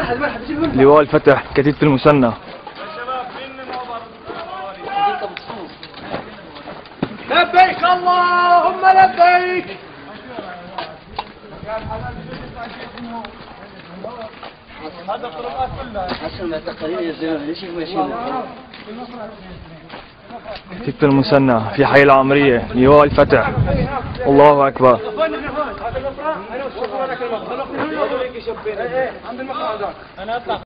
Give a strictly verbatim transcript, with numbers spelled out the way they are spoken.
لواء الفتح كتيبة المثنى. لبيك اللهم لبيك. هذا الطرقات كلها حسن ما تقريبا الزمن ليش ماشيين. كتيبة المثنى في حي العمرية لواء الفتح. الله أكبر. انا اطلع